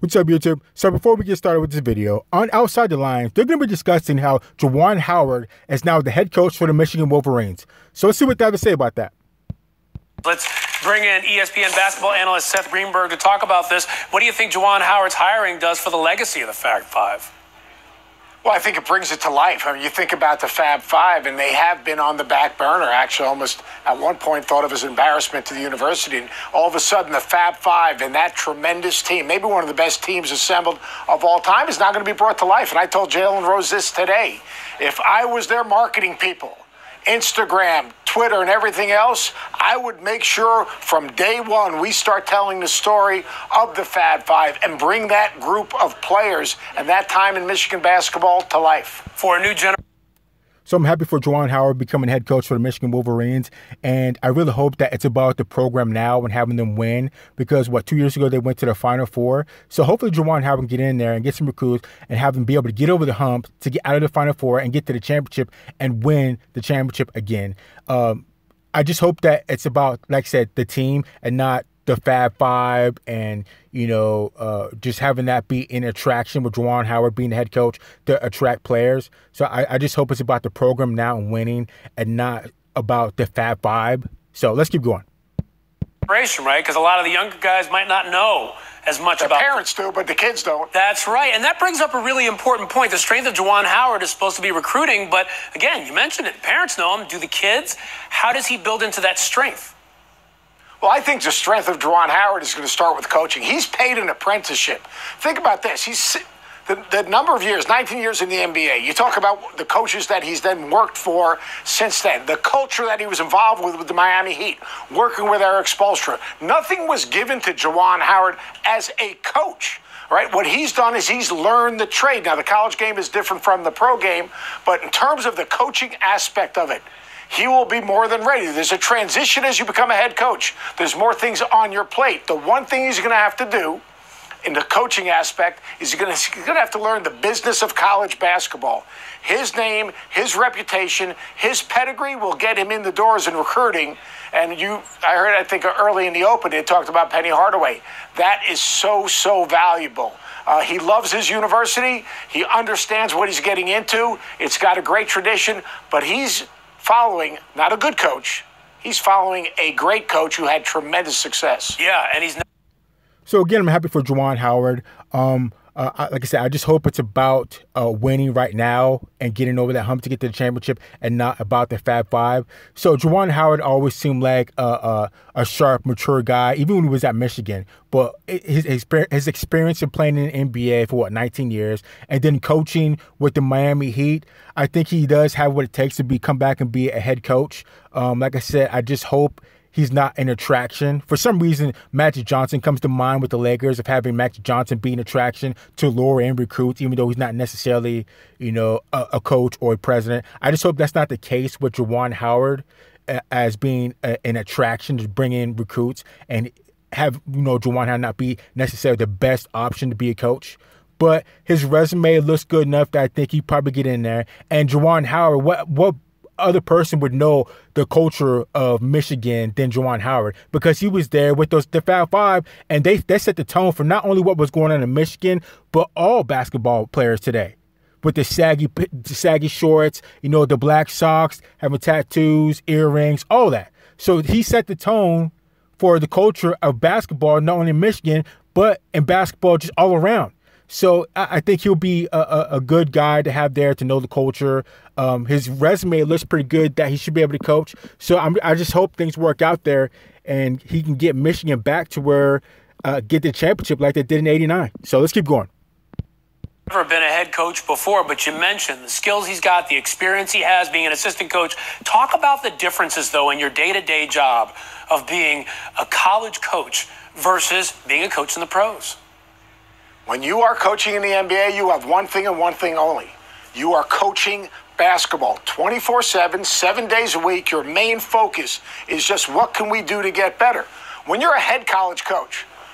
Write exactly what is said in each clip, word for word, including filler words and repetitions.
What's up, YouTube? So before we get started with this video, on Ouside The Lines, they're going to be discussing how Juwan Howard is now the head coach for the Michigan Wolverines. So let's see what they have to say about that. Let's bring in E S P N basketball analyst Seth Greenberg to talk about this. What do you think Juwan Howard's hiring does for the legacy of the Fab Five? Well, I think it brings it to life. I mean, you think about the Fab Five, and they have been on the back burner, actually almost at one point thought of as an embarrassment to the university. And all of a sudden, the Fab Five and that tremendous team, maybe one of the best teams assembled of all time, is now going to be brought to life. And I told Jalen Rose this today. If I was their marketing people, Instagram, Twitter, and everything else, I would make sure from day one we start telling the story of the Fab Five and bring that group of players and that time in Michigan basketball to life. For a new generation. So I'm happy for Juwan Howard becoming head coach for the Michigan Wolverines, and I really hope that it's about the program now and having them win, because, what, two years ago they went to the Final Four. So hopefully Juwan Howard can get in there and get some recruits and have them be able to get over the hump to get out of the Final Four and get to the championship and win the championship again. Um, I just hope that it's about, like I said, the team and not the Fab Five, and, you know, uh, just having that be an attraction with Juwan Howard being the head coach to attract players. So I, I just hope it's about the program now and winning and not about the Fab Five. So let's keep going. Right? Because a lot of the younger guys might not know as much the about parents do, but the kids don't. That's right. And that brings up a really important point. The strength of Juwan Howard is supposed to be recruiting. But again, you mentioned it. Parents know him. Do the kids? How does he build into that strength? Well, I think the strength of Juwan Howard is going to start with coaching. He's paid an apprenticeship. Think about this. He's the, the number of years, nineteen years in the N B A. You talk about the coaches that he's then worked for since then, the culture that he was involved with with the Miami Heat, working with Eric Spoelstra. Nothing was given to Juwan Howard as a coach. Right? What he's done is he's learned the trade. Now, the college game is different from the pro game, but in terms of the coaching aspect of it, he will be more than ready. There's a transition as you become a head coach. There's more things on your plate. The one thing he's going to have to do in the coaching aspect is he's going to, he's going to have to learn the business of college basketball. His name, his reputation, his pedigree will get him in the doors in recruiting. And you, I heard, I think early in the open, they talked about Penny Hardaway. That is so, so valuable. Uh, he loves his university. He understands what he's getting into. It's got a great tradition, but he's following not a good coach. He's following a great coach who had tremendous success. Yeah, and he's not. So again, I'm happy for Juwan Howard. Um, uh, I, like I said, I just hope it's about uh, winning right now and getting over that hump to get to the championship, and not about the Fab Five. So Juwan Howard always seemed like a, a, a sharp, mature guy, even when he was at Michigan. But his, his experience in playing in the N B A for, what, nineteen years, and then coaching with the Miami Heat, I think he does have what it takes to be come back and be a head coach. Um, like I said, I just hope he's not an attraction. For some reason, Magic Johnson comes to mind with the Lakers, of having Magic Johnson be an attraction to lure in recruits, even though he's not necessarily, you know, a, a coach or a president. I just hope that's not the case with Juwan Howard, uh, as being a, an attraction to bring in recruits, and have, you know, Juwan Howard not be necessarily the best option to be a coach. But his resume looks good enough that I think he'd probably get in there. And Juwan Howard, what what other person would know the culture of Michigan than Juwan Howard? Because he was there with those the Fab Five, and they they set the tone for not only what was going on in Michigan, but all basketball players today, with the saggy the saggy shorts, you know, the black socks, having tattoos, earrings, all that. So he set the tone for the culture of basketball, not only in Michigan, but in basketball just all around. So I think he'll be a, a, a good guy to have there to know the culture. Um, his resume looks pretty good that he should be able to coach. So I'm, I just hope things work out there and he can get Michigan back to where, uh, get the championship like they did in eighty-nine. So let's keep going. Never been a head coach before, but you mentioned the skills he's got, the experience he has being an assistant coach. Talk about the differences, though, in your day-to-day job of being a college coach versus being a coach in the pros. When you are coaching in the N B A, you have one thing and one thing only. You are coaching basketball twenty-four seven, seven days a week. Your main focus is just what can we do to get better. When you're a head college coach,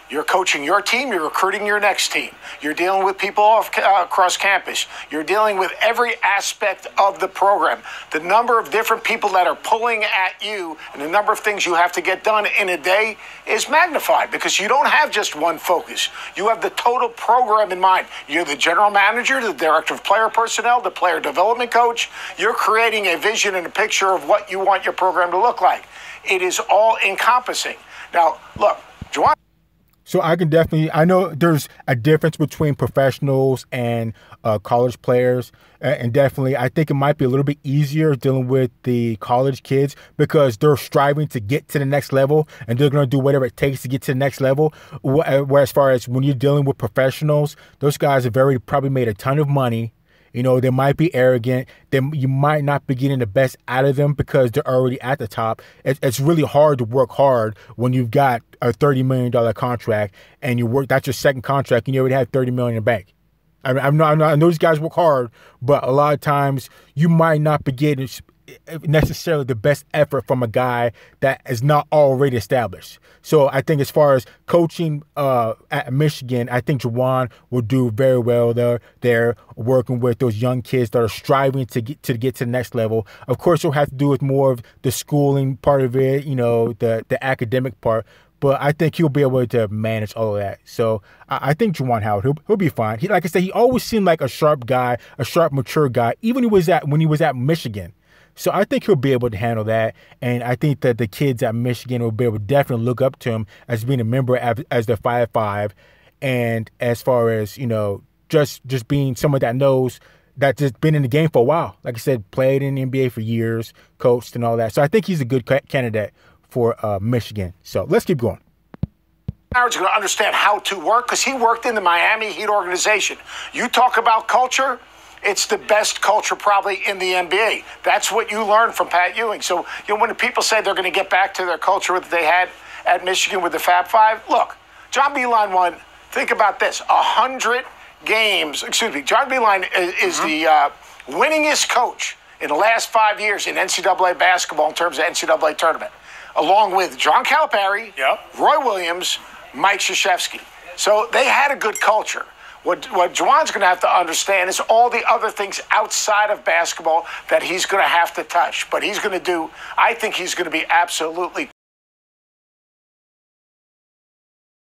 You're coaching your team. You're recruiting your next team. You're dealing with people off, uh, across campus. You're dealing with every aspect of the program. The number of different people that are pulling at you and the number of things you have to get done in a day is magnified because you don't have just one focus. You have the total program in mind. You're the general manager, the director of player personnel, the player development coach. You're creating a vision and a picture of what you want your program to look like. It is all encompassing. Now, look, Juwan. So I can definitely, I know there's a difference between professionals and uh, college players. And definitely, I think it might be a little bit easier dealing with the college kids because they're striving to get to the next level and they're going to do whatever it takes to get to the next level. Where as far as when you're dealing with professionals, those guys have already probably made a ton of money. You know, they might be arrogant. Then you might not be getting the best out of them because they're already at the top. It's, it's really hard to work hard when you've got a thirty million dollars contract and you work. That's your second contract and you already have thirty million dollars in the bank. I mean, I'm not, I'm not, I know these guys work hard, but a lot of times you might not be getting necessarily the best effort from a guy that is not already established. So I think as far as coaching uh, at Michigan, I think Juwan will do very well there. They're working with those young kids that are striving to get to get to the next level. Of course, you'll have to do with more of the schooling part of it, you know, the the academic part. But I think he'll be able to manage all of that. So I, I think Juwan Howard, he'll, he'll be fine. He, like I said, he always seemed like a sharp guy, a sharp, mature guy, even when he was at when he was at Michigan. So I think he'll be able to handle that. And I think that the kids at Michigan will be able to definitely look up to him as being a member as, as the Fab Five. And as far as, you know, just just being someone that knows that just been in the game for a while. Like I said, played in the N B A for years, coached and all that. So I think he's a good ca- candidate for uh, Michigan. So let's keep going. Howard's going to understand how to work because he worked in the Miami Heat organization. You talk about culture. It's the best culture probably in the N B A. That's what you learned from Pat Ewing. So, you know, when people say they're going to get back to their culture that they had at Michigan with the Fab Five, look, John Beilein won, think about this, one hundred games. Excuse me, John Beilein is, is mm-hmm. the uh, winningest coach in the last five years in N C double A basketball in terms of N C double A tournament, along with John Calipari, yep. Roy Williams, Mike Krzyzewski. So they had a good culture. What, what Juwan's going to have to understand is all the other things outside of basketball that he's going to have to touch. But he's going to do, I think he's going to be absolutely